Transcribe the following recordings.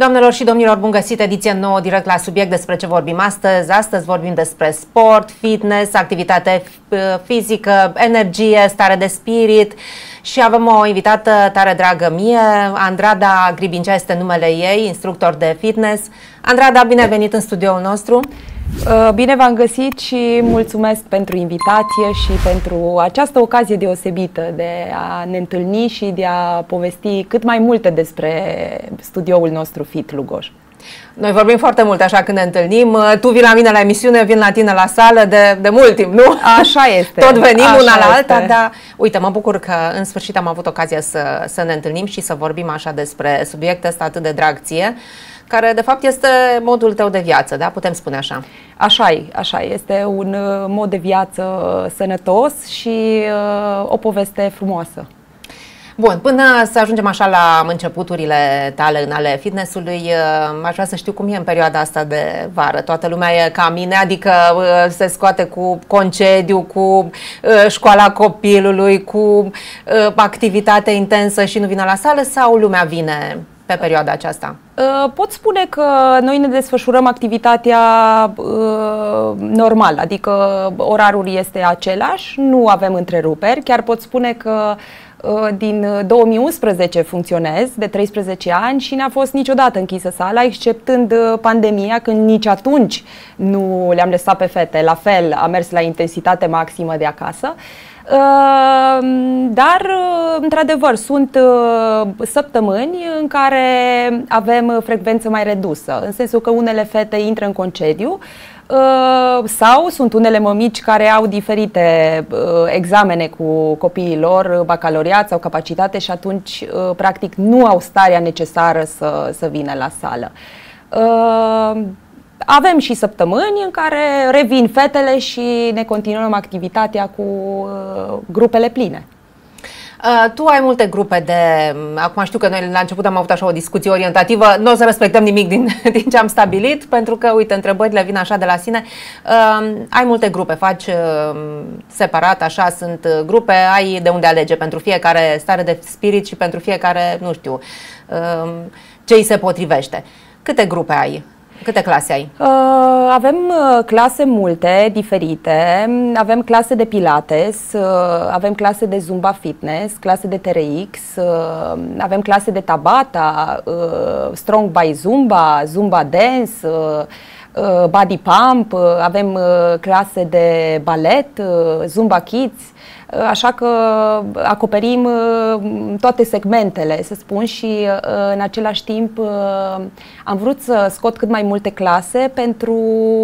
Doamnelor și domnilor, bun găsit, ediție nouă, direct la subiect. Despre ce vorbim astăzi? Astăzi vorbim despre sport, fitness, activitate fizică, energie, stare de spirit și avem o invitată tare dragă mie. Andrada Gribincea este numele ei, instructor de fitness. Andrada, bine ai venit în studioul nostru! Bine v-am găsit și mulțumesc pentru invitație și pentru această ocazie deosebită de a ne întâlni și de a povesti cât mai multe despre studioul nostru Fit Lugoj. Noi vorbim foarte mult așa când ne întâlnim. Tu vii la mine la emisiune, vin la tine la sală de mult timp, nu? Așa este. Tot venim așa una la alta, este. dar uite, mă bucur că în sfârșit am avut ocazia să ne întâlnim și să vorbim așa despre subiectul ăsta atât de drag ție, care de fapt este modul tău de viață, da? Putem spune așa. Așa este un mod de viață sănătos și o poveste frumoasă. Bun, până să ajungem așa la începuturile tale în ale fitness-ului, aș vrea să știu cum e în perioada asta de vară. Toată lumea e ca mine, adică se scoate cu concediu, cu școala copilului, cu activitate intensă și nu vine la sală, sau lumea vine pe perioada aceasta? Pot spune că noi ne desfășurăm activitatea normal, adică orarul este același, nu avem întreruperi. Chiar pot spune că din 2011 funcționez, de 13 ani, și n-a fost niciodată închisă sala, exceptând pandemia, când nici atunci nu le-am lăsat pe fete. La fel, a mers la intensitate maximă de acasă. Dar, într-adevăr, sunt săptămâni în care avem frecvență mai redusă, în sensul că unele fete intră în concediu sau sunt unele mămici care au diferite examene cu copiii lor, bacalaureat sau capacitate, și atunci, practic, nu au starea necesară să vină la sală. Avem și săptămâni în care revin fetele și ne continuăm activitatea cu grupele pline. Tu ai multe grupe de... Acum știu că noi la început am avut așa o discuție orientativă, nu o să respectăm nimic din ce am stabilit, pentru că, uite, întrebările vin așa de la sine. Ai multe grupe, faci separat, așa, sunt grupe, ai de unde alege pentru fiecare stare de spirit și pentru fiecare, nu știu, ce îi se potrivește. Câte grupe ai? Câte clase ai? Avem clase multe, diferite. Avem clase de pilates, avem clase de zumba fitness, clase de TRX, avem clase de tabata, strong by zumba, zumba dance, body pump, avem clase de balet, zumba kids. Așa că acoperim toate segmentele, să spun, și în același timp am vrut să scot cât mai multe clase pentru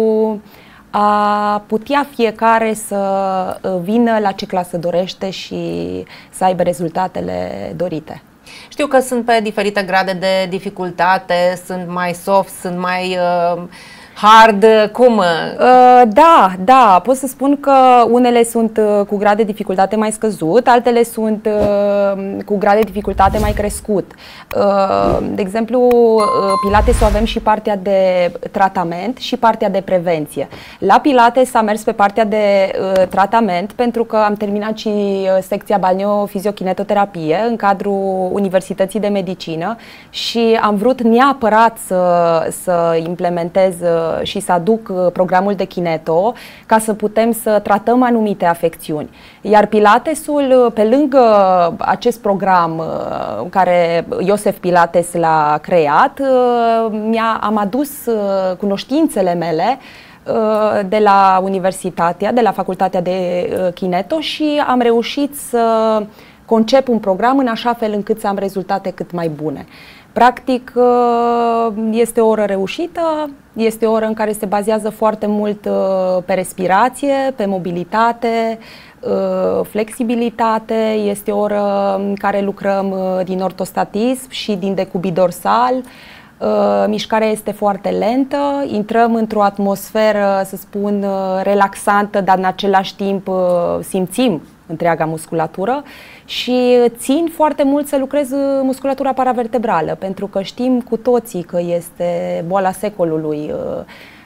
a putea fiecare să vină la ce clasă dorește și să aibă rezultatele dorite. Știu că sunt pe diferite grade de dificultate, sunt mai soft, sunt mai... hard, cum? Da, pot să spun că unele sunt cu grad de dificultate mai scăzut, altele sunt cu grad de dificultate mai crescut. De exemplu, Pilates avem și partea de tratament și partea de prevenție. La Pilates am mers pe partea de tratament pentru că am terminat și secția balneo-fiziokinetoterapie în cadrul Universității de Medicină și am vrut neapărat să implementez și să aduc programul de kineto ca să putem să tratăm anumite afecțiuni. Iar Pilatesul, pe lângă acest program care Iosef Pilates l-a creat, am adus cunoștințele mele de la Universitatea, de la Facultatea de Kineto, și am reușit să concep un program în așa fel încât să am rezultate cât mai bune. Practic, este o oră reușită, este o oră în care se bazează foarte mult pe respirație, pe mobilitate, flexibilitate. Este o oră în care lucrăm din ortostatism și din decubit dorsal. Mișcarea este foarte lentă, intrăm într-o atmosferă, să spun, relaxantă, dar în același timp simțim întreaga musculatură și țin foarte mult să lucrez musculatura paravertebrală, pentru că știm cu toții că este boala secolului.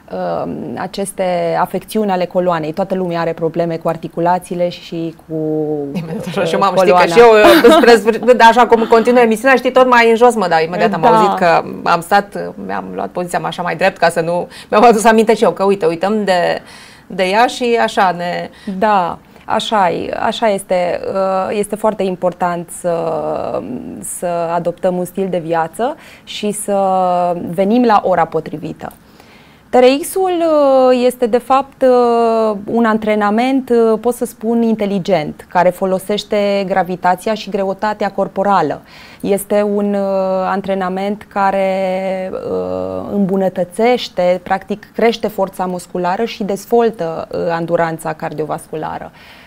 aceste afecțiuni ale coloanei. Toată lumea are probleme cu articulațiile și cu și m-am știi că și eu spre sfârșit, așa cum continuă emisiunea, știi, tot mai în jos mă dau. Imediat am auzit că am stat, mi-am luat poziția așa mai drept ca să nu... Mi-am adus aminte și eu că uite, uităm de ea și așa ne... Da. Așa este. Este foarte important să adoptăm un stil de viață și să venim la ora potrivită. TRX-ul este de fapt un antrenament, pot să spun, inteligent, care folosește gravitația și greutatea corporală. Este un antrenament care îmbunătățește, practic crește forța musculară și dezvoltă anduranța cardiovasculară.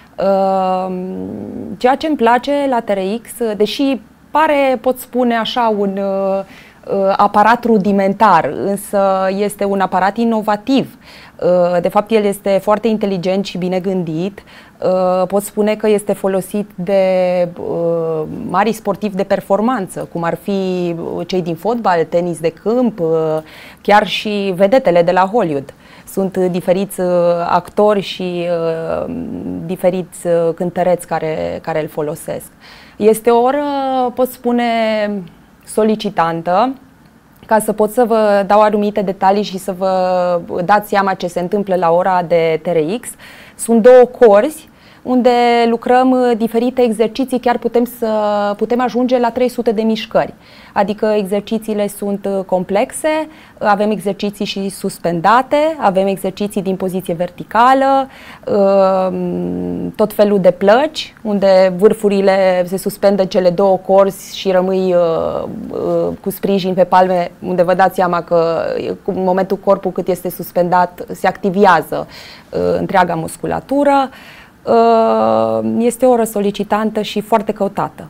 Ceea ce îmi place la TRX, deși pare, pot spune așa, un aparat rudimentar, însă este un aparat inovativ. De fapt, el este foarte inteligent și bine gândit. Pot spune că este folosit de mari sportivi de performanță, cum ar fi cei din fotbal, tenis de câmp, chiar și vedetele de la Hollywood. Sunt diferiți actori și diferiți cântăreți care îl folosesc. Este o oră, pot spune, solicitantă, ca să pot să vă dau anumite detalii și să vă dați seama ce se întâmplă la ora de TRX. Sunt două corzi unde lucrăm diferite exerciții, chiar putem ajunge la 300 de mișcări. Adică exercițiile sunt complexe, avem exerciții și suspendate, avem exerciții din poziție verticală, tot felul de plăci, unde vârfurile se suspendă cele două corzi și rămâi cu sprijin pe palme, unde vă dați seama că în momentul corpul cât este suspendat se activează întreaga musculatură. Este o oră solicitantă și foarte căutată.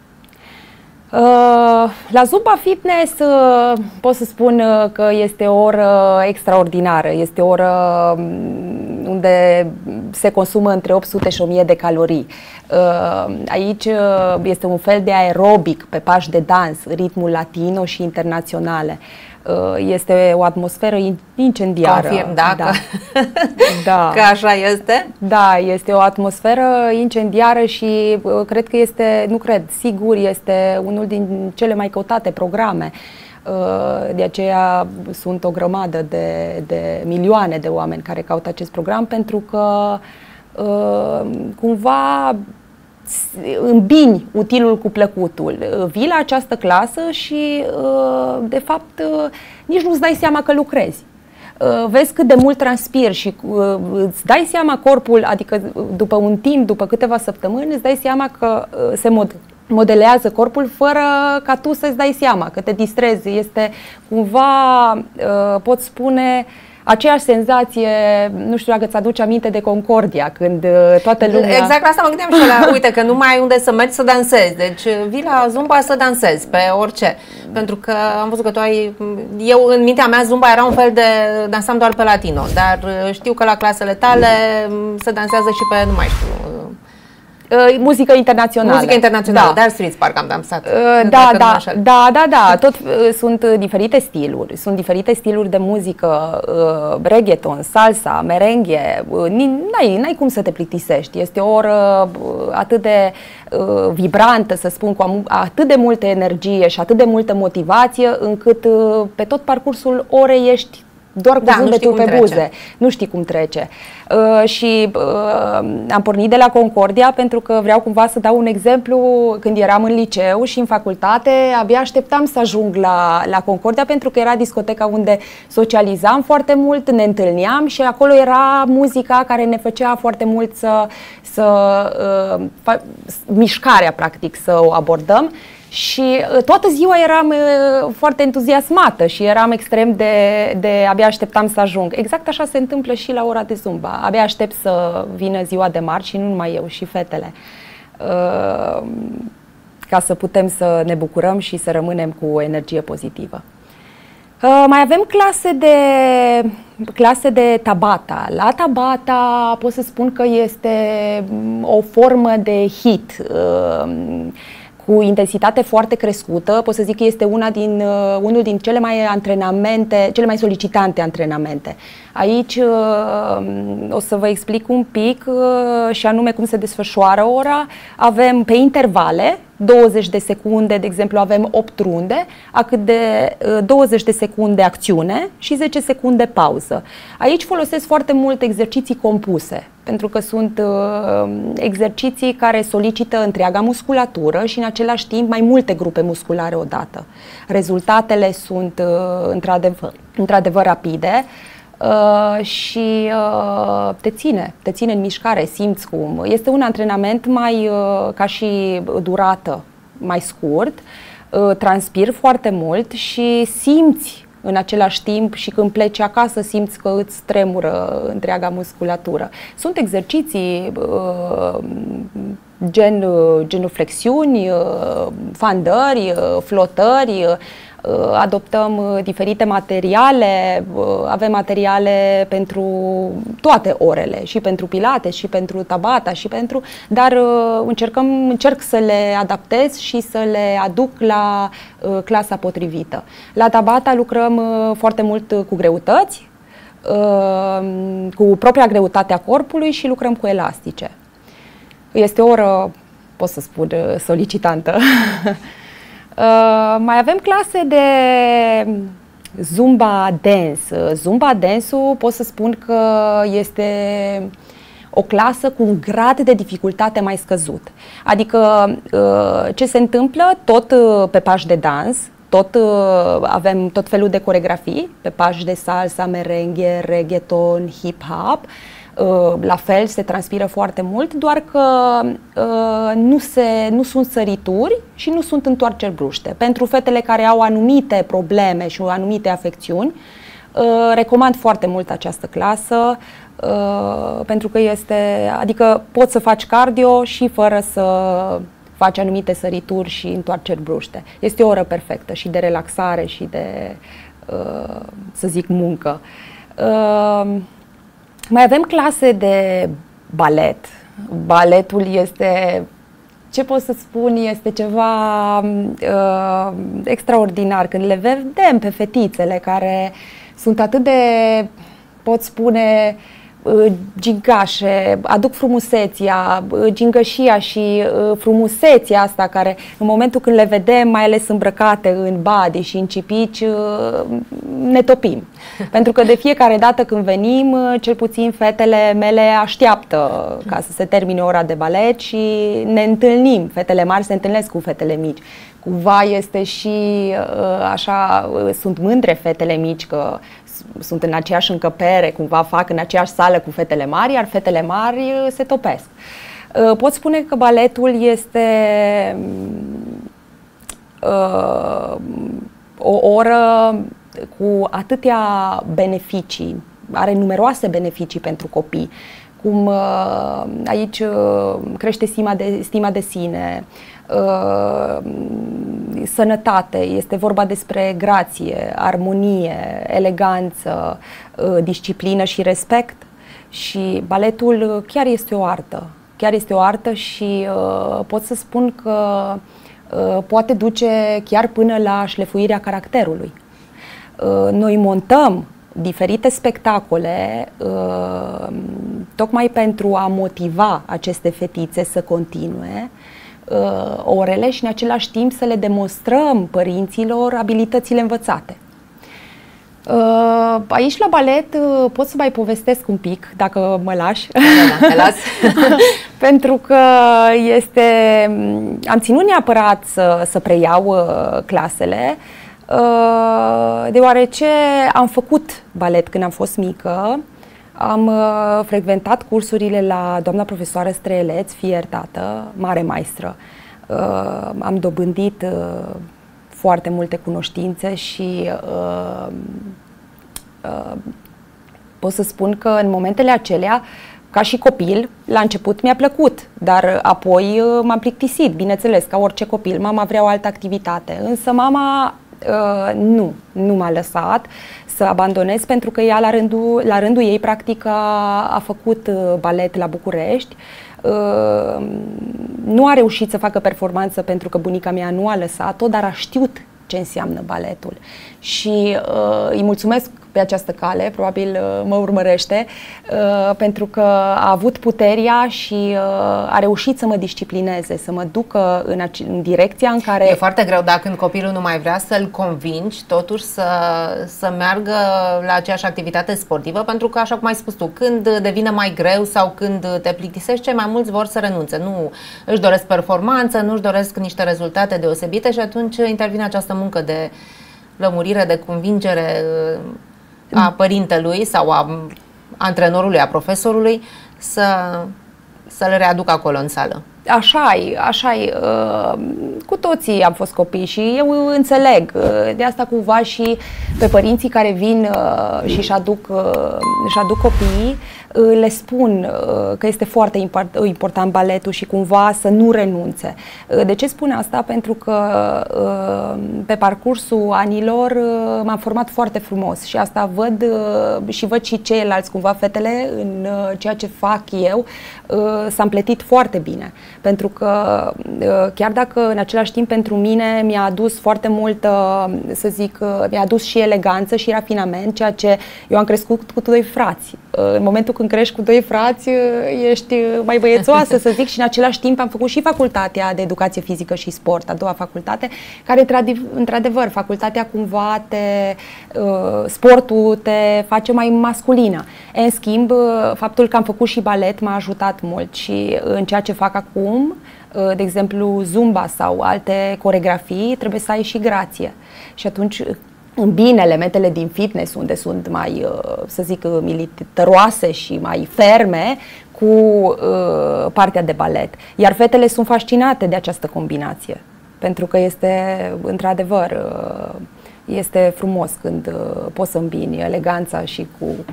La Zumba Fitness pot să spun că este o oră extraordinară. Este o oră unde se consumă între 800 și 1000 de calorii. Aici este un fel de aerobic pe pași de dans, ritmul latino și internaționale. Este o atmosferă incendiară. Confirm, da. Da. Că așa este? Da, este o atmosferă incendiară și cred că este, nu cred, sigur este unul din cele mai căutate programe. De aceea sunt o grămadă de milioane de oameni care caută acest program, pentru că cumva îmbini utilul cu plăcutul. Vii la această clasă și de fapt nici nu-ți dai seama că lucrezi. Vezi cât de mult transpiri și îți dai seama corpul, adică după un timp, după câteva săptămâni, îți dai seama că se modelează corpul fără ca tu să-ți dai seama, că te distrezi. Este cumva, pot spune, aceeași senzație, nu știu dacă ți-aduce aminte de Concordia, când toată lumea... Exact la asta mă gândeam și la, uite, că nu mai ai unde să mergi să dansezi, deci vii la Zumba să dansezi pe orice, pentru că am văzut că tu ai... Eu, în mintea mea, Zumba era un fel de... dansam doar pe latino, dar știu că la clasele tale se dansează și pe, nu mai știu... Muzică internațională. Muzică internațională, dar Street Park am dansat. Da, tot sunt diferite stiluri. Sunt diferite stiluri de muzică, reggaeton, salsa, merengue. N-ai cum să te plictisești. Este o oră atât de vibrantă, să spun, cu atât de multă energie și atât de multă motivație, încât pe tot parcursul orei ești doar cu zâmbetul pe buze. Nu știi cum trece. Și am pornit de la Concordia pentru că vreau cumva să dau un exemplu. Când eram în liceu și în facultate, abia așteptam să ajung la Concordia, pentru că era discoteca unde socializam foarte mult, ne întâlneam și acolo era muzica care ne făcea foarte mult mișcarea, practic, să o abordăm. Și toată ziua eram foarte entuziasmată și eram extrem de abia așteptam să ajung. Exact așa se întâmplă și la ora de Zumba. Abia aștept să vină ziua de marți și nu numai eu, și fetele. Ca să putem să ne bucurăm și să rămânem cu energie pozitivă. Mai avem clase de Tabata. La Tabata pot să spun că este o formă de HIIT. cu intensitate foarte crescută. Pot să zic că este unul din cele mai solicitante antrenamente. Aici o să vă explic un pic și anume cum se desfășoară ora. Avem pe intervale, 20 de secunde, de exemplu, avem 8 runde, a cât de 20 de secunde acțiune și 10 secunde pauză. Aici folosesc foarte mult exerciții compuse, pentru că sunt exerciții care solicită întreaga musculatură și în același timp mai multe grupe musculare odată. Rezultatele sunt într-adevăr rapide. Și te ține în mișcare, simți cum. Este un antrenament mai ca și durată mai scurt, transpiri foarte mult și simți în același timp și când pleci acasă simți că îți tremură întreaga musculatură. Sunt exerciții genuflexiuni, fandări, flotări. Adoptăm diferite materiale, avem materiale pentru toate orele, și pentru pilates, și pentru tabata, dar încerc să le adaptez și să le aduc la clasa potrivită. La tabata lucrăm foarte mult cu greutăți, cu propria greutate a corpului și lucrăm cu elastice. Este o oră, pot să spun, solicitantă. Mai avem clase de Zumba Dance. Zumba Dance-ul pot să spun că este o clasă cu un grad de dificultate mai scăzut. Adică ce se întâmplă? Tot pe pași de dans, avem tot felul de coreografii, pe pași de salsa, merengue, reggaeton, hip-hop. La fel se transpiră foarte mult, doar că nu sunt sărituri și nu sunt întoarceri bruște. Pentru fetele care au anumite probleme și anumite afecțiuni, recomand foarte mult această clasă, pentru că adică poți să faci cardio și fără să faci anumite sărituri și întoarceri bruște. Este o oră perfectă și de relaxare și de, să zic, muncă. Mai avem clase de balet. Baletul este, ce pot să spun, este ceva extraordinar. Când le vedem pe fetițele care sunt atât de, pot spune, gingașe, aduc frumusețea, gingășia și frumusețea asta care în momentul când le vedem, mai ales îmbrăcate în body și în cipici, ne topim. Pentru că de fiecare dată când venim, cel puțin fetele mele așteaptă ca să se termine ora de balet și ne întâlnim. Fetele mari se întâlnesc cu fetele mici. Cumva este și așa, sunt mândre fetele mici că sunt în aceeași încăpere, cumva fac în aceeași sală cu fetele mari, iar fetele mari se topesc. Pot spune că baletul este o oră cu atâtea beneficii, are numeroase beneficii pentru copii, cum aici crește stima de sine, sănătate, este vorba despre grație, armonie, eleganță, disciplină și respect. Și baletul chiar este o artă. Chiar este o artă și pot să spun că poate duce chiar până la șlefuirea caracterului. Noi montăm diferite spectacole tocmai pentru a motiva aceste fetițe să continue orele și în același timp să le demonstrăm părinților abilitățile învățate. Aici la balet pot să mai povestesc un pic, dacă mă lași. Da, te las. Pentru că am ținut neapărat să preiau clasele, deoarece am făcut balet când am fost mică. Am frecventat cursurile la doamna profesoară Streleț, fie iertată, mare maestră. Am dobândit foarte multe cunoștințe și pot să spun că în momentele acelea, ca și copil, la început mi-a plăcut, dar apoi m-am plictisit, bineînțeles, ca orice copil. Mama vrea o altă activitate, însă mama nu m-a lăsat să abandonez, pentru că ea la rândul ei practic a făcut balet la București Nu a reușit să facă performanță pentru că bunica mea nu a lăsat-o, dar a știut ce înseamnă baletul. Și îi mulțumesc pe această cale, probabil mă urmărește, pentru că a avut puterea și a reușit să mă disciplineze, să mă ducă în direcția în care... E foarte greu, dacă când copilul nu mai vrea, să-l convingi totuși să meargă la aceeași activitate sportivă, pentru că, așa cum ai spus tu, când devine mai greu sau când te plictisești, cei mai mulți vor să renunțe. Nu își doresc performanță, nu își doresc niște rezultate deosebite și atunci intervine această muncă de lămurire, de convingere a părintelui sau a antrenorului, a profesorului să-l readucă acolo în sală. Așa-i. Cu toții am fost copii și eu înțeleg. De asta cumva și pe părinții care vin și își aduc copiii, le spun că este foarte important baletul și cumva să nu renunțe. De ce spun asta? Pentru că pe parcursul anilor m-am format foarte frumos și asta văd și ceilalți, cumva fetele, în ceea ce fac eu, s-a împletit foarte bine. Pentru că chiar dacă în același timp pentru mine mi-a adus foarte mult, să zic, mi-a adus și eleganță și rafinament, ceea ce eu am crescut cu doi frați. În momentul când crești cu doi frați, ești mai băiețoasă, să zic, și în același timp am făcut și facultatea de educație fizică și sport, a doua facultate, care într-adevăr, facultatea cumva sportul te face mai masculină. În schimb, faptul că am făcut și balet m-a ajutat mult și în ceea ce fac acum, de exemplu zumba sau alte coreografii, trebuie să ai și grație. Și atunci îmbin elementele din fitness, unde sunt mai, să zic, militaroase și mai ferme, cu partea de balet. Iar fetele sunt fascinate de această combinație, pentru că este, într-adevăr, este frumos când poți să îmbini eleganța și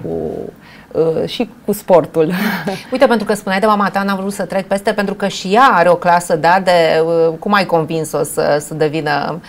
cu sportul. Uite, pentru că spuneai de mama ta, n-am vrut să trec peste, pentru că și ea are o clasă, da, de cum ai convins-o să devină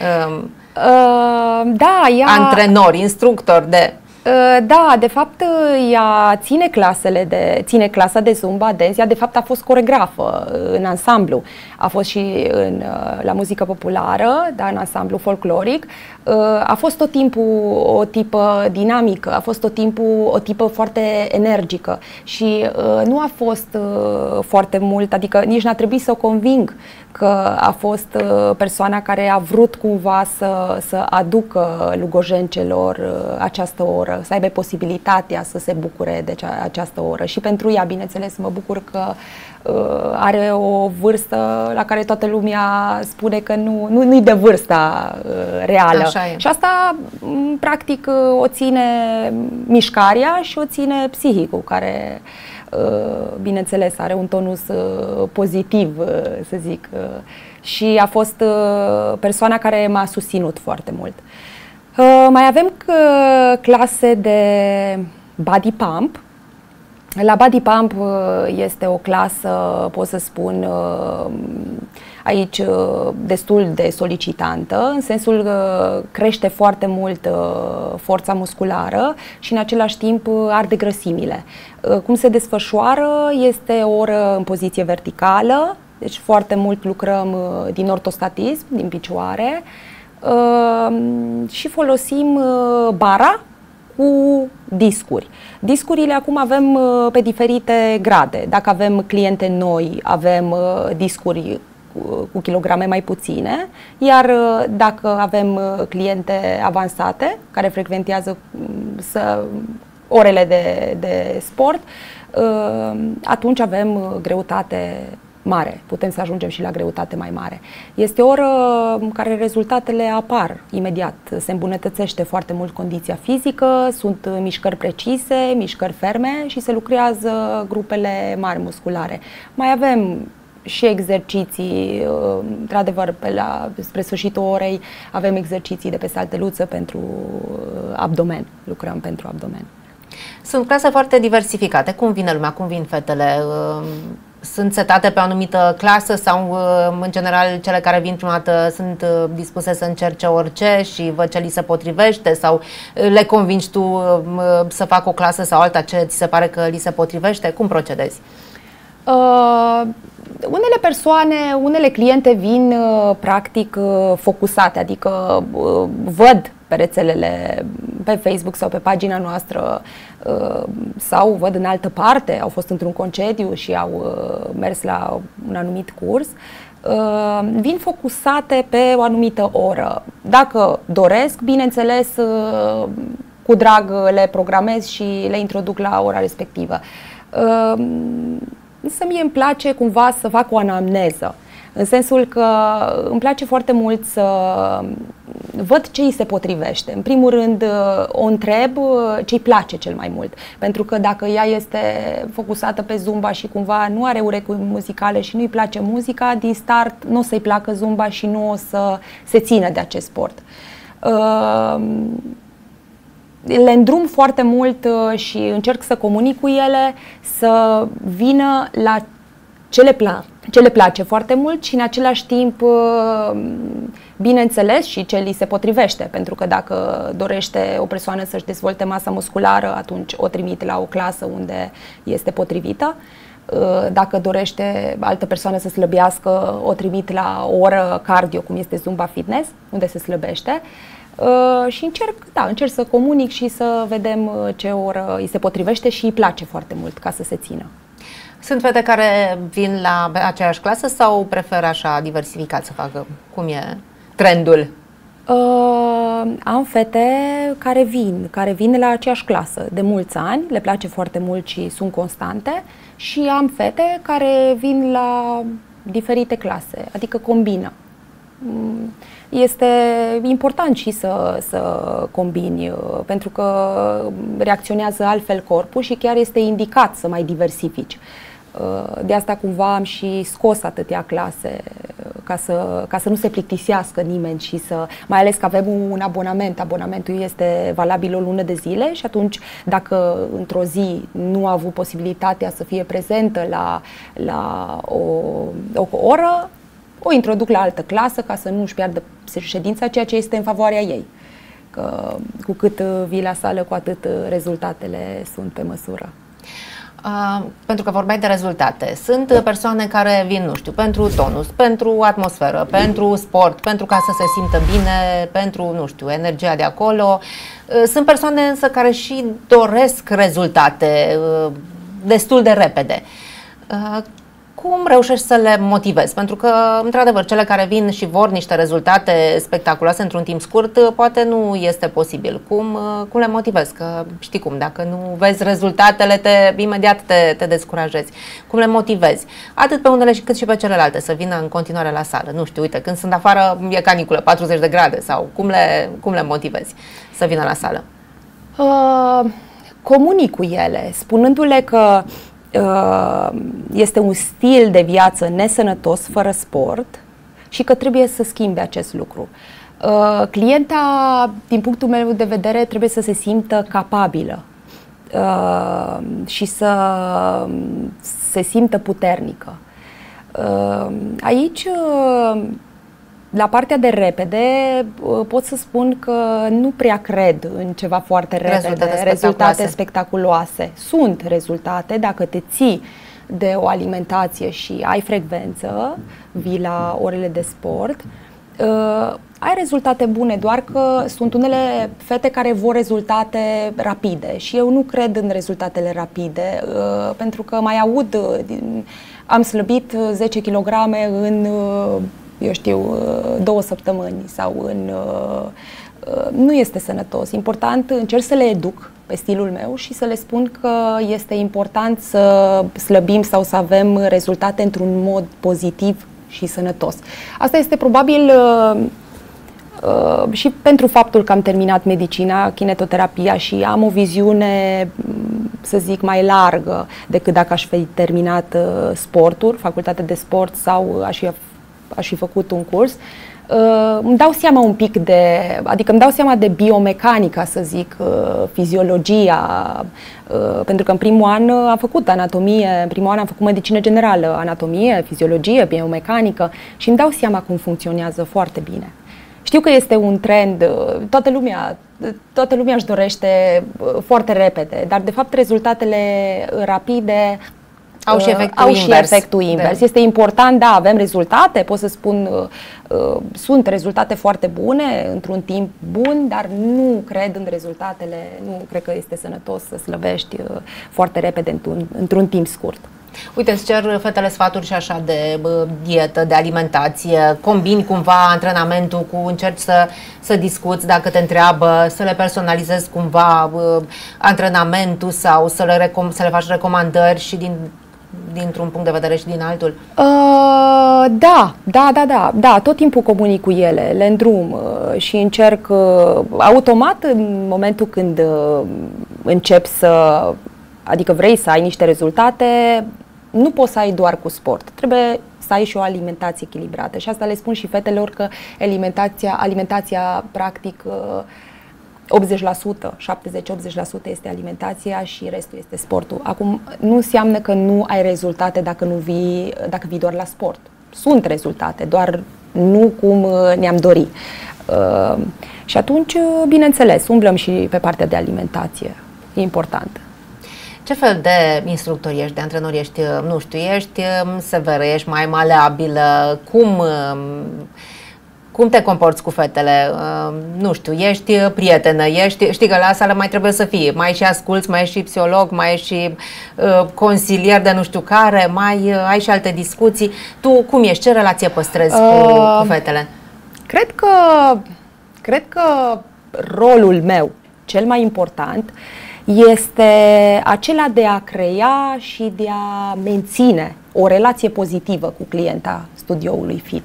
da, ea... antrenor, instructor de... Da, de fapt ea ține clasa de Zumba Dance, ea de fapt a fost coregrafă în ansamblu, a fost și la muzică populară, da, în ansamblu folcloric, a fost tot timpul o tipă dinamică, a fost tot timpul o tipă foarte energică și nu a fost foarte mult, adică nici n-a trebuit să o conving că a fost persoana care a vrut cumva să aducă lugojencelor această oră, să aibă posibilitatea să se bucure de această oră. Și pentru ea, bineînțeles, mă bucur că are o vârstă la care toată lumea spune că nu-i de vârsta reală. Și asta, practic, o ține mișcarea și o ține psihicul, care, bineînțeles, are un tonus pozitiv, să zic. Și a fost persoana care m-a susținut foarte mult. Mai avem clase de body pump. La body pump este o clasă, pot să spun, aici destul de solicitantă, în sensul că crește foarte mult forța musculară și în același timp arde grăsimile. Cum se desfășoară? Este o oră în poziție verticală, deci foarte mult lucrăm din ortostatism, din picioare, și folosim bara cu discuri. Discurile acum avem pe diferite grade. Dacă avem cliente noi, avem discuri cu kilograme mai puține, iar dacă avem cliente avansate, care frecventează orele de sport, atunci avem greutate mare. Putem să ajungem și la greutate mai mare. Este o oră în care rezultatele apar imediat. Se îmbunătățește foarte mult condiția fizică, sunt mișcări precise, mișcări ferme și se lucrează grupele mari musculare. Mai avem și exerciții, într-adevăr, spre sfârșitul orei avem exerciții de pe salteluță pentru abdomen. Lucrăm pentru abdomen. Sunt clase foarte diversificate. Cum vine lumea? Cum vin fetele? Sunt setate pe o anumită clasă sau, în general, cele care vin prima dată sunt dispuse să încerce orice și văd ce li se potrivește, sau le convingi tu să facă o clasă sau alta ce ți se pare că li se potrivește? Cum procedezi? Unele persoane, unele cliente vin practic focusate, adică văd pe rețelele, pe Facebook sau pe pagina noastră sau văd în altă parte, au fost într-un concediu și au mers la un anumit curs, vin focusate pe o anumită oră. Dacă doresc, bineînțeles, cu drag le programez și le introduc la ora respectivă. Însă mie îmi place cumva să fac o anamneză, în sensul că îmi place foarte mult să văd ce îi se potrivește. În primul rând o întreb ce îi place cel mai mult, pentru că dacă ea este focusată pe Zumba și cumva nu are urechi muzicale și nu îi place muzica, din start nu o să-i placă Zumba și nu o să se țină de acest sport. Le îndrum foarte mult și încerc să comunic cu ele, să vină la ce le place foarte mult și în același timp, bineînțeles, și ce li se potrivește, pentru că dacă dorește o persoană să-și dezvolte masa musculară, atunci o trimit la o clasă unde este potrivită. Dacă dorește altă persoană să slăbească, o trimit la o oră cardio, cum este Zumba Fitness, unde se slăbește. Și încerc să comunic și să vedem ce oră îi se potrivește și îi place foarte mult ca să se țină. Sunt fete care vin la aceeași clasă sau preferă așa diversificat să facă? Cum e trendul? Am fete care vin la aceeași clasă de mulți ani, le place foarte mult și sunt constante, și am fete care vin la diferite clase, adică combină. Este important și să combini, pentru că reacționează altfel corpul și chiar este indicat să mai diversifici. De asta cumva am și scos atâtea clase ca să nu se plictisească nimeni și mai ales că avem un abonament. Abonamentul este valabil o lună de zile și atunci dacă într-o zi nu a avut posibilitatea să fie prezentă la o oră, o introduc la altă clasă ca să nu își piardă ședința, ceea ce este în favoarea ei. Că cu cât vii la sală, cu atât rezultatele sunt pe măsură. Pentru că vorbeai de rezultate, sunt persoane care vin, nu știu, pentru tonus, pentru atmosferă, pentru sport, pentru ca să se simtă bine, pentru, nu știu, energia de acolo. Sunt persoane însă care și doresc rezultate destul de repede. Cum reușești să le motivezi? Pentru că, într-adevăr, cele care vin și vor niște rezultate spectaculoase într-un timp scurt, poate nu este posibil. Cum le motivezi? Că știi cum, dacă nu vezi rezultatele, imediat te descurajezi. Cum le motivezi? Atât pe unele cât și pe celelalte să vină în continuare la sală. Nu știu, uite, când sunt afară e caniculă, 40 de grade sau cum le motivezi să vină la sală? Comunic cu ele, spunându-le că este un stil de viață nesănătos fără sport și că trebuie să schimbe acest lucru. Clienta, din punctul meu de vedere, trebuie să se simtă capabilă și să se simtă puternică. Aici, la partea de repede, pot să spun că nu prea cred în ceva foarte repede, rezultate spectaculoase. Sunt rezultate dacă te ții de o alimentație și ai frecvență, vii la orele de sport, ai rezultate bune, doar că sunt unele fete care vor rezultate rapide și eu nu cred în rezultatele rapide, pentru că mai aud, am slăbit 10 kg în 2 săptămâni sau nu este sănătos. Important, încerc să le educ pe stilul meu și să le spun că este important să slăbim sau să avem rezultate într-un mod pozitiv și sănătos. Asta este probabil și pentru faptul că am terminat medicina, kinetoterapia și am o viziune, să zic, mai largă decât dacă aș fi terminat sporturi, facultatea de sport sau aș fi făcut un curs. Îmi dau seama un pic adică îmi dau seama de biomecanica, să zic, fiziologia, pentru că în primul an am făcut anatomie, în primul an am făcut medicină generală, anatomie, fiziologie, biomecanică și îmi dau seama cum funcționează foarte bine. Știu că este un trend, toată lumea își dorește foarte repede, dar de fapt rezultatele rapide Au și efectul invers. Și efectul invers. Este important, da, avem rezultate, pot să spun, sunt rezultate foarte bune, într-un timp bun, dar nu cred în rezultatele, nu cred că este sănătos să slăbești foarte repede într-un timp scurt. Uite, îți cer fetele sfaturi și așa de dietă, de alimentație, combini cumva antrenamentul cu, încerci să discuți dacă te întreabă, să le personalizezi cumva antrenamentul sau să le faci recomandări și dintr-un punct de vedere și din altul? Da, tot timpul comunic cu ele, le îndrum și încerc automat în momentul când încep adică vrei să ai niște rezultate, nu poți să ai doar cu sport, trebuie să ai și o alimentație echilibrată și asta le spun și fetelor că alimentația practic 80%, 70-80% este alimentația și restul este sportul. Acum, nu înseamnă că nu ai rezultate dacă vii doar la sport. Sunt rezultate, doar nu cum ne-am dorit. Și atunci, bineînțeles, umblăm și pe partea de alimentație. E important. Ce fel de instructor ești, de antrenor ești? Nu știu, ești severă, ești mai maleabilă? Cum te comporți cu fetele? Nu știu, ești prietenă, știi că la sală mai trebuie să fii, mai și asculți, mai ești și psiholog, mai ești și consilier de nu știu care, mai ai și alte discuții. Tu cum ești? Ce relație păstrezi cu fetele? Cred că rolul meu cel mai important este acela de a crea și de a menține o relație pozitivă cu clienta studioului FIT.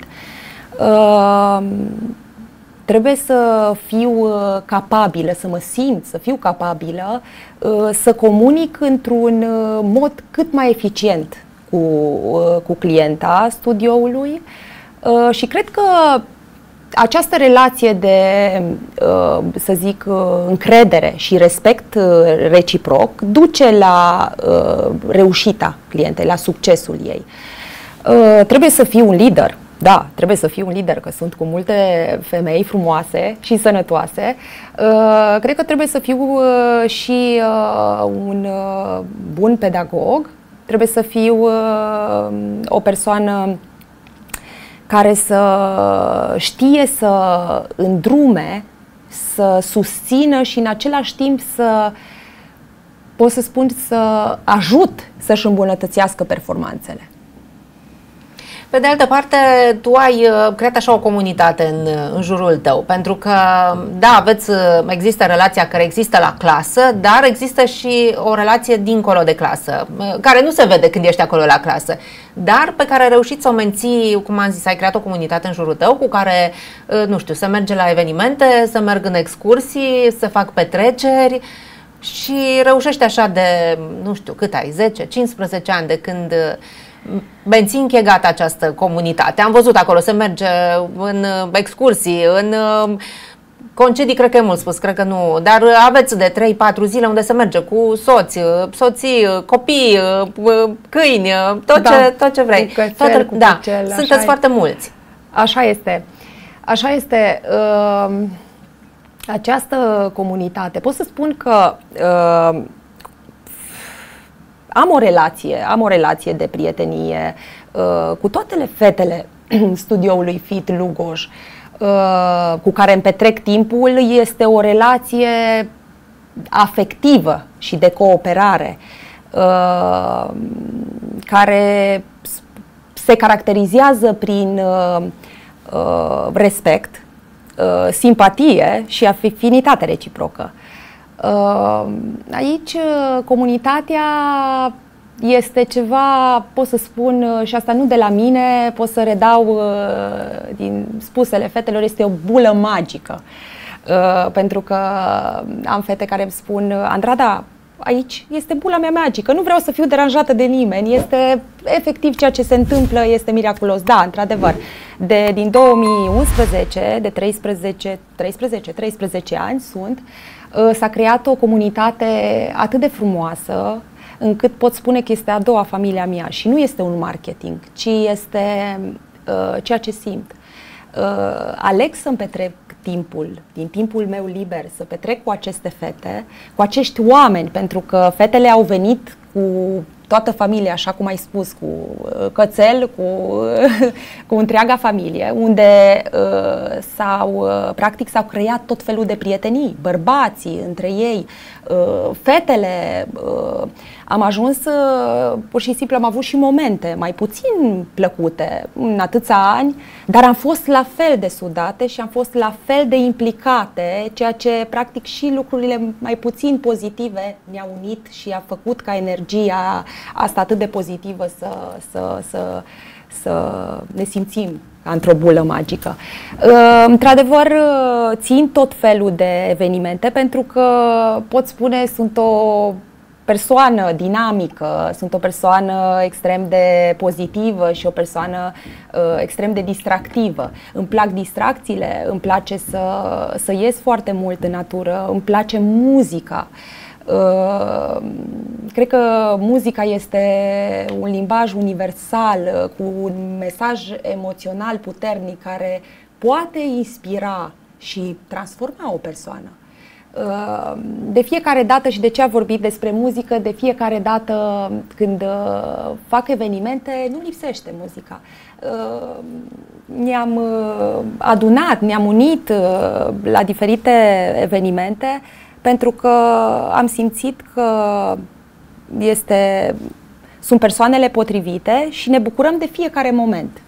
Trebuie să fiu capabilă, să mă simt, să fiu capabilă să comunic într-un mod cât mai eficient cu clienta studioului și cred că această relație de, să zic, încredere și respect reciproc duce la reușita clientei, la succesul ei. Trebuie să fiu un lider. Da, trebuie să fiu un lider, că sunt cu multe femei frumoase și sănătoase. Cred că trebuie să fiu și un bun pedagog. Trebuie să fiu o persoană care să știe să îndrume, să susțină și în același timp pot să spun, să ajut să-și îmbunătățească performanțele. Pe de altă parte, tu ai creat așa o comunitate în jurul tău, pentru că, da, există relația care există la clasă, dar există și o relație dincolo de clasă, care nu se vede când ești acolo la clasă, dar pe care ai reușit să o menții, cum am zis, ai creat o comunitate în jurul tău cu care, nu știu, să merge la evenimente, să merg în excursii, să fac petreceri și reușești așa de, nu știu, cât ai, 10-15 ani de când menții închegată această comunitate. Am văzut acolo, se merge în excursii, în concedii, cred că e mult spus, cred că nu, dar aveți de 3-4 zile unde se merge cu soții, copii, câini, tot ce vrei. Sunteți foarte mulți. Așa este. Așa este. Această comunitate, pot să spun că am o relație de prietenie cu toate fetele studioului FIT Lugoj, cu care îmi petrec timpul. Este o relație afectivă și de cooperare care se caracterizează prin respect, simpatie și afinitate reciprocă. Aici comunitatea este ceva, pot să spun, și asta nu de la mine, pot să redau din spusele fetelor, este o bulă magică. Pentru că am fete care îmi spun: Andrada, aici este bula mea magică, nu vreau să fiu deranjată de nimeni, este efectiv ceea ce se întâmplă, este miraculos. Da, într-adevăr, din 2011, de 13 ani s-a creat o comunitate atât de frumoasă, încât pot spune că este a doua familia mea și nu este un marketing, ci este ceea ce simt. Aleg să-mi petrec din timpul meu liber, să petrec cu aceste fete, cu acești oameni, pentru că fetele au venit cu toată familia, așa cum ai spus, cu cățel, cu întreaga familie, unde practic s-au creat tot felul de prietenii, bărbații între ei, fetele. Am ajuns, pur și simplu am avut și momente mai puțin plăcute în atâția ani, dar am fost la fel de sudate și am fost la fel de implicate, ceea ce practic și lucrurile mai puțin pozitive ne-au unit și a făcut ca energia asta atât de pozitivă să ne simțim ca într-o bulă magică. Într-adevăr, țin tot felul de evenimente pentru că, pot spune, sunt o persoană dinamică, sunt o persoană extrem de pozitivă și o persoană extrem de distractivă. Îmi plac distracțiile, îmi place să ies foarte mult în natură, îmi place muzica. Cred că muzica este un limbaj universal cu un mesaj emoțional puternic care poate inspira și transforma o persoană. De fiecare dată, și de ce a vorbit despre muzică, de fiecare dată când fac evenimente, nu lipsește muzica. Ne-am adunat, ne-am unit la diferite evenimente pentru că am simțit că sunt persoanele potrivite și ne bucurăm de fiecare moment.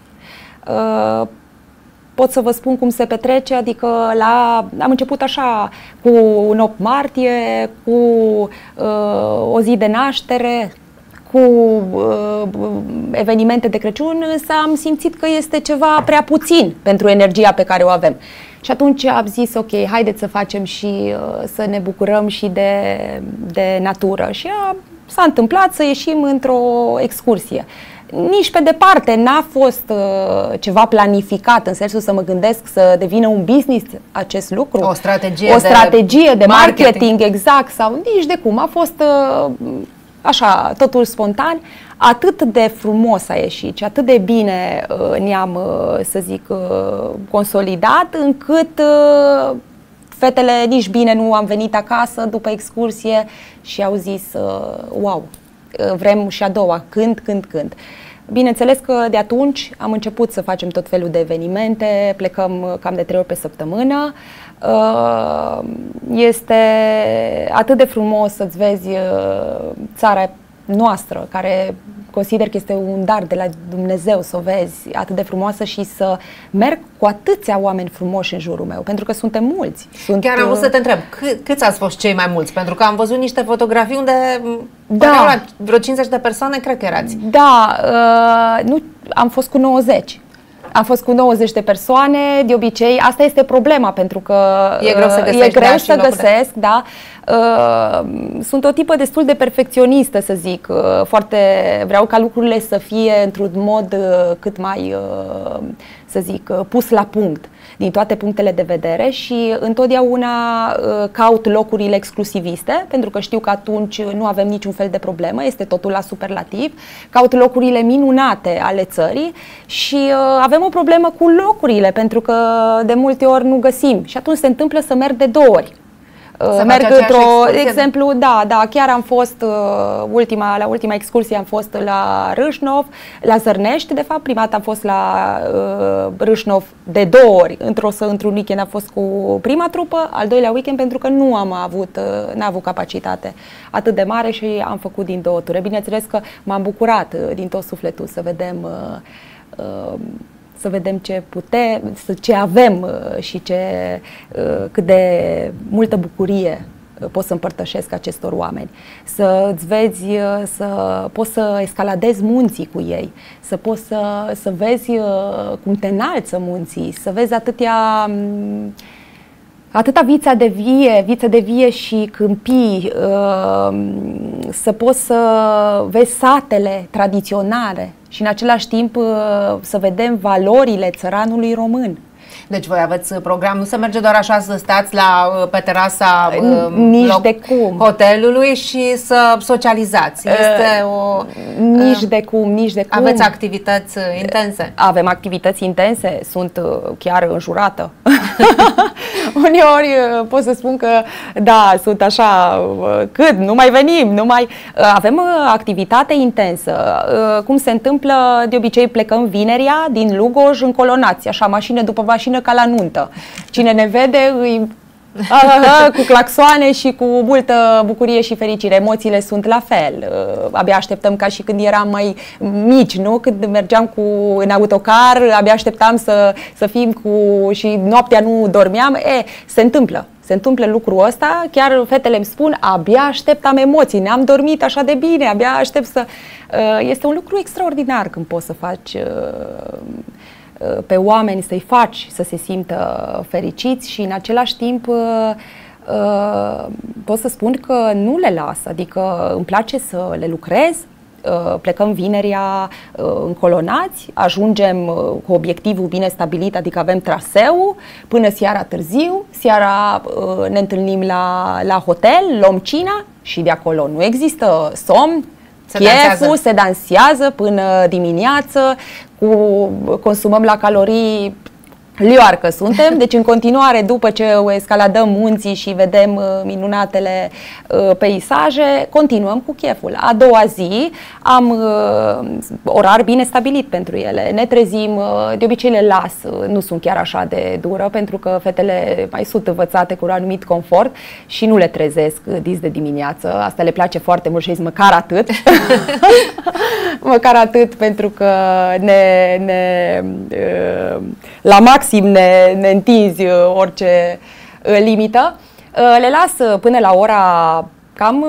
Pot să vă spun cum se petrece, adică am început așa cu un 8 martie, cu o zi de naștere, cu evenimente de Crăciun, însă am simțit că este ceva prea puțin pentru energia pe care o avem. Și atunci am zis, ok, haideți să facem și să ne bucurăm și de natură. Și s-a întâmplat să ieșim într-o excursie. Nici pe departe n-a fost ceva planificat, în sensul să mă gândesc să devină un business acest lucru. O strategie de marketing, exact, sau nici de cum. A fost așa, totul spontan. Atât de frumos a ieșit și atât de bine ne-am, să zic, consolidat, încât fetele nici bine nu am venit acasă după excursie și au zis, wow, vrem și a doua, când. Bineînțeles că de atunci am început să facem tot felul de evenimente, plecăm cam de 3 ori pe săptămână. Este atât de frumos să-ți vezi țara noastră, care consider că este un dar de la Dumnezeu să o vezi atât de frumoasă și să merg cu atâția oameni frumoși în jurul meu, pentru că suntem mulți. Chiar am vrut să te întreb, câți ați fost cei mai mulți? Pentru că am văzut niște fotografii unde la vreo 50 de persoane, cred că erați. Da, nu, am fost cu 90. Am fost cu 90 de persoane, de obicei, asta este problema, pentru că e greu să găsesc, da. Sunt o tipă destul de perfecționistă, să zic, vreau ca lucrurile să fie într-un mod cât mai, să zic, pus la punct din toate punctele de vedere și întotdeauna caut locurile exclusiviste, pentru că știu că atunci nu avem niciun fel de problemă, este totul la superlativ. Caut locurile minunate ale țării și avem o problemă cu locurile, pentru că de multe ori nu găsim și atunci se întâmplă să merg de 2 ori. Merg într-o, exemplu, da, chiar am fost la ultima excursie am fost la Râșnov, la Zărnești, de fapt, prima dată am fost la Râșnov de 2 ori, într-un weekend am fost cu prima trupă, al doilea weekend pentru că n-a avut capacitate atât de mare și am făcut din 2 ture. Bineînțeles că m-am bucurat din tot sufletul să vedem ce avem și cât de multă bucurie pot să împărtășesc acestor oameni. Să-ți vezi, să poți să escaladezi munții cu ei, să poți să vezi cum te înalță munții, să vezi atâta viță de vie și câmpii, să poți să vezi satele tradiționale și în același timp să vedem valorile țăranului român. Deci voi aveți program, nu se merge doar așa să stați pe terasa hotelului și să socializați. Este nici de cum, nici de cum. Aveți activități intense? Avem activități intense, sunt chiar înjurată. Uneori pot să spun că da, sunt așa, cât, nu mai venim, nu mai... Avem activitate intensă. Cum se întâmplă, de obicei plecăm vinerea din Lugoj în Colonați, așa, mașină după mașină ca la nuntă. Cine ne vede îi... cu claxoane și cu multă bucurie și fericire. Emoțiile sunt la fel. Abia așteptăm ca și când eram mai mici, nu? Când mergeam în autocar, abia așteptam să fim și noaptea nu dormeam. Se întâmplă. Se întâmplă lucrul ăsta, chiar fetele îmi spun, abia aștept, am emoții, ne-am dormit așa de bine, abia aștept să... Este un lucru extraordinar când poți să faci pe oameni, să-i faci să se simtă fericiți și în același timp pot să spun că nu le las, adică îmi place să le lucrez. Plecăm vinerea în Colonați, ajungem cu obiectivul bine stabilit, adică avem traseu până seara târziu, seara ne întâlnim la hotel, luăm cina și de acolo nu există somn, cheful, se dansează până dimineață, consumăm la calorii lioarcă suntem, deci în continuare după ce escaladăm munții și vedem minunatele peisaje, continuăm cu cheful. A doua zi am orar bine stabilit pentru ele, ne trezim, de obicei le las, nu sunt chiar așa de dură pentru că fetele mai sunt învățate cu un anumit confort și nu le trezesc dis de dimineață, asta le place foarte mult și zic măcar atât, măcar atât pentru că la maxim ne întinzi orice limită. Le las până la ora cam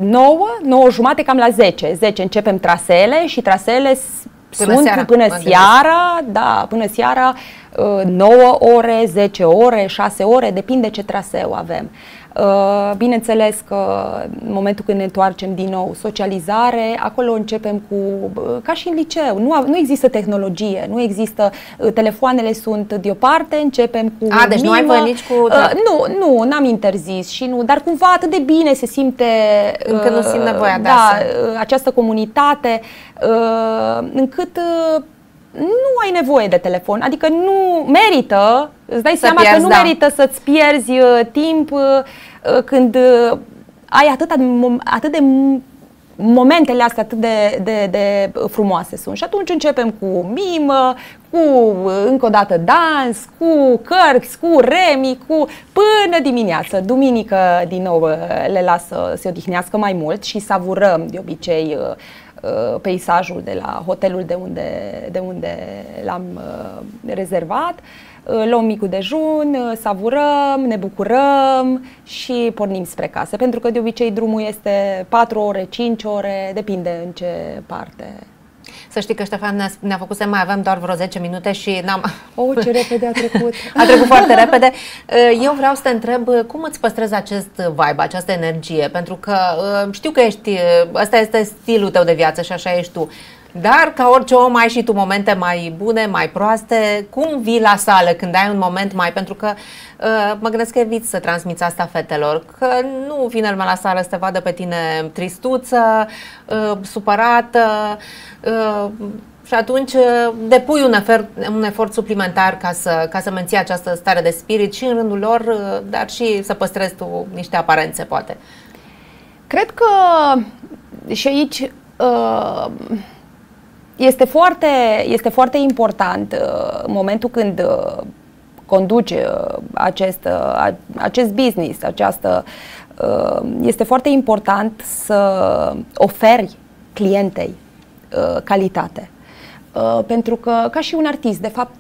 9 jumate, cam la 10. 10 începem traseele și traseele sunt până seara, da, până seara 9 ore, 10 ore, 6 ore, depinde ce traseu avem. Bineînțeles că în momentul când ne întoarcem din nou, socializare, acolo începem ca și în liceu, nu există tehnologie, nu există, telefoanele sunt deoparte, începem cu deci nu ai voie nici cu... Nu, n-am interzis și nu, dar cumva atât de bine se simte încât nu simt nevoia, această comunitate, încât nu ai nevoie de telefon, adică nu merită, îți dai seama că nu merită să-ți pierzi timp când ai atât de momentele astea atât de frumoase sunt. Și atunci începem cu mimă, cu încă o dată dans, cu cărți, cu remi, până dimineață. Duminică din nou le las să se odihnească mai mult și savurăm de obicei peisajul de la hotelul de unde l-am rezervat. Luăm micul dejun, savurăm, ne bucurăm și pornim spre casă. Pentru că de obicei drumul este 4 ore, 5 ore, depinde în ce parte. Să știi că Ștefan ne-a făcut să mai avem doar vreo 10 minute și n-am... ce repede a trecut! A trecut foarte repede. Eu vreau să te întreb cum îți păstrezi acest vibe, această energie, pentru că știu că ăsta este stilul tău de viață și așa ești tu. Dar ca orice om ai și tu momente mai bune, mai proaste. Cum vii la sală când ai un moment mai... Pentru că mă gândesc că eviți să transmiți asta fetelor, că nu vine lumea la sală să te vadă pe tine tristuță, supărată și atunci depui un efort suplimentar ca să menții această stare de spirit și în rândul lor, dar și să păstrezi tu niște aparențe, poate. Cred că și aici... Este foarte important în momentul când conduci acest business, este foarte important să oferi clientei calitate. Pentru că, ca și un artist, de fapt,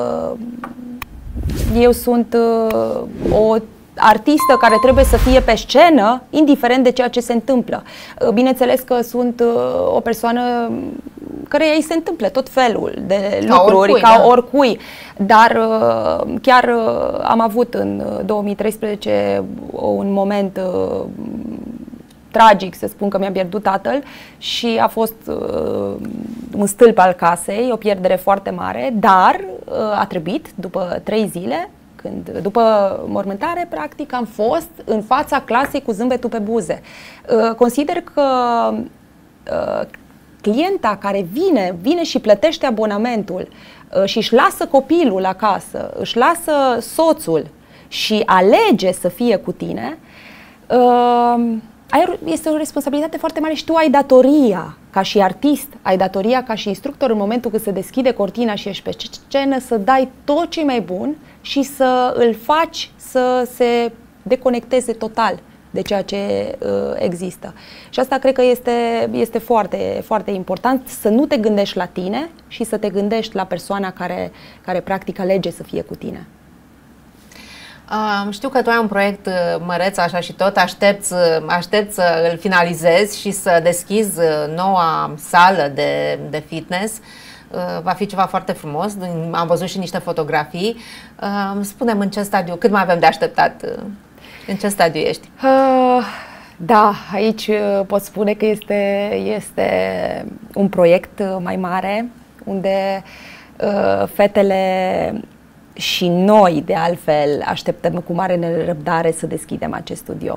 eu sunt o artistă care trebuie să fie pe scenă, indiferent de ceea ce se întâmplă. Bineînțeles că sunt o persoană care îi se întâmplă tot felul de lucruri, ca oricui. Dar chiar am avut în 2013 un moment tragic să spun că mi-am pierdut tatăl și a fost un stâlp al casei, o pierdere foarte mare, dar a trebuit după 3 zile, după mormântare, practic, am fost în fața clasei cu zâmbetul pe buze. Consider că clienta care vine și plătește abonamentul și își lasă copilul acasă, își lasă soțul și alege să fie cu tine, este o responsabilitate foarte mare și tu ai datoria, ca și artist, ai datoria ca și instructor în momentul când se deschide cortina și ești pe scenă, să dai tot ce mai bun și să îl faci să se deconecteze total de ceea ce există. Și asta cred că este foarte, foarte important, să nu te gândești la tine și să te gândești la persoana care practic alege să fie cu tine. Știu că tu ai un proiect măreț așa și tot, aștept să îl finalizezi și să deschizi noua sală de fitness. Va fi ceva foarte frumos, am văzut și niște fotografii. Spune-mi în ce stadiu, cât mai avem de așteptat, în ce stadiu ești? Da, aici pot spune că este un proiect mai mare, unde fetele și noi, de altfel, așteptăm cu mare nerăbdare să deschidem acest studio.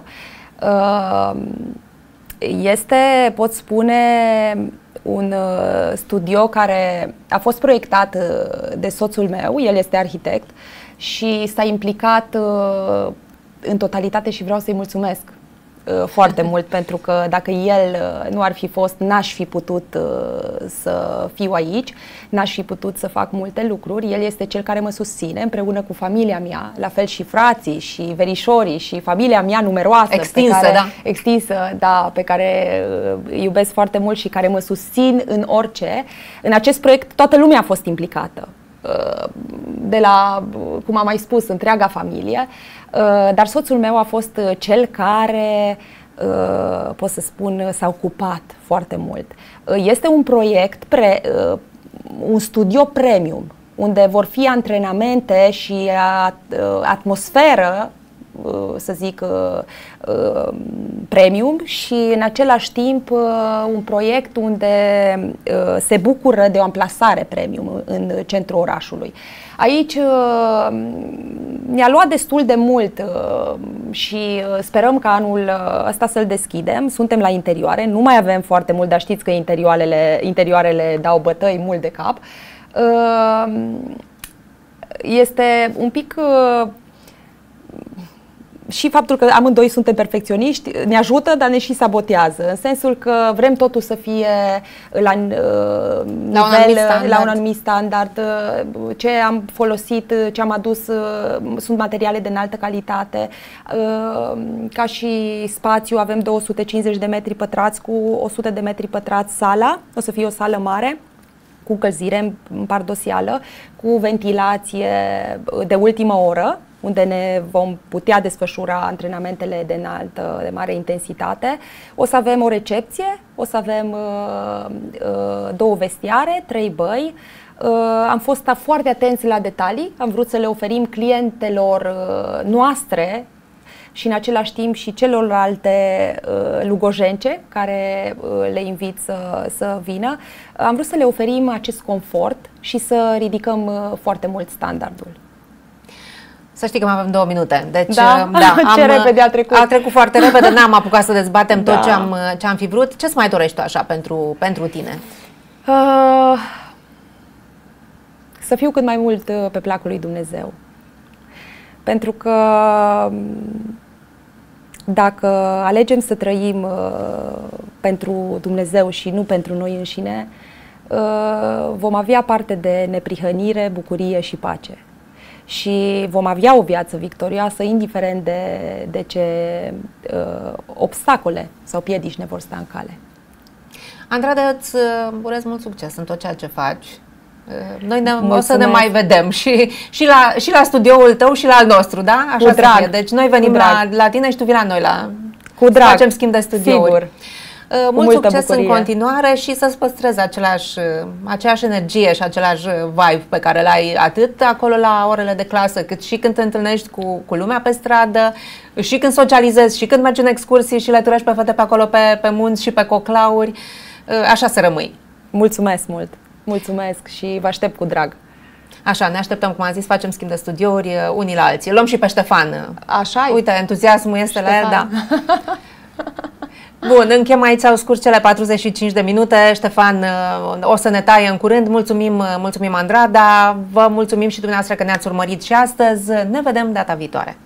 Este, pot spune, un studio care a fost proiectat de soțul meu, el este arhitect și s-a implicat în totalitate și vreau să-i mulțumesc foarte mult, pentru că dacă el nu ar fi fost, n-aș fi putut să fiu aici, n-aș fi putut să fac multe lucruri. El este cel care mă susține împreună cu familia mea, la fel și frații și verișorii și familia mea numeroasă, extinsă, da, pe care îi iubesc foarte mult și care mă susțin în orice. În acest proiect toată lumea a fost implicată, de la, cum am mai spus, întreaga familie, dar soțul meu a fost cel care, pot să spun, s-a ocupat foarte mult. Este un proiect, un studio premium, unde vor fi antrenamente și atmosferă, să zic, premium și în același timp un proiect unde se bucură de o amplasare premium în centrul orașului. Aici ne-a luat destul de mult și sperăm ca anul ăsta să-l deschidem. Suntem la interioare, nu mai avem foarte mult, dar știți că interioarele dau bătăi mult de cap. Este un pic și faptul că amândoi suntem perfecționiști ne ajută, dar ne și sabotează, în sensul că vrem totul să fie la un anumit standard. Ce am folosit, ce am adus sunt materiale de înaltă calitate. Ca și spațiu avem 250 de metri pătrați cu 100 de metri pătrați sala, o să fie o sală mare cu încălzire în pardosială, cu ventilație de ultimă oră, unde ne vom putea desfășura antrenamentele de mare intensitate. O să avem o recepție, o să avem 2 vestiare, 3 băi. Am fost foarte atenți la detalii, am vrut să le oferim clientelor noastre și în același timp și celorlalte lugojence care le invit să vină. Am vrut să le oferim acest confort și să ridicăm foarte mult standardul. Să știi că mai avem 2 minute. Deci, da, ce repede a trecut. A trecut foarte repede, n-am apucat să dezbatem tot ce am fi vrut. Ce-ți mai dorești tu așa pentru tine? Să fiu cât mai mult pe placul lui Dumnezeu. Pentru că dacă alegem să trăim pentru Dumnezeu și nu pentru noi înșine, vom avea parte de neprihănire, bucurie și pace. Și vom avea o viață victorioasă, indiferent de ce obstacole sau piedici ne vor sta în cale. Andrade, îți urez mult succes în tot ceea ce faci. Noi o să ne mai vedem și la studioul tău și la al nostru, da? Așa să fie. Deci noi venim la tine și tu vii la noi, să facem schimb de studiouri. Sigur. Mult succes în continuare și să-ți păstrezi aceeași energie și același vibe pe care l-ai atât acolo la orele de clasă, cât și când te întâlnești cu lumea pe stradă, și când socializezi, și când mergi în excursii și le turești pe fete pe acolo pe munți și pe coclauri. Așa să rămâi. Mulțumesc mult! Mulțumesc și vă aștept cu drag! Așa, ne așteptăm, cum am zis, facem schimb de studiouri unii la alții. Luăm și pe Ștefan. Așa. Uite, entuziasmul este Ștefan. La el, da. Bun, închem aici, au scurs cele 45 de minute. Ștefan o să ne taie în curând. Mulțumim, Andrada. Vă mulțumim și dumneavoastră că ne-ați urmărit și astăzi. Ne vedem data viitoare.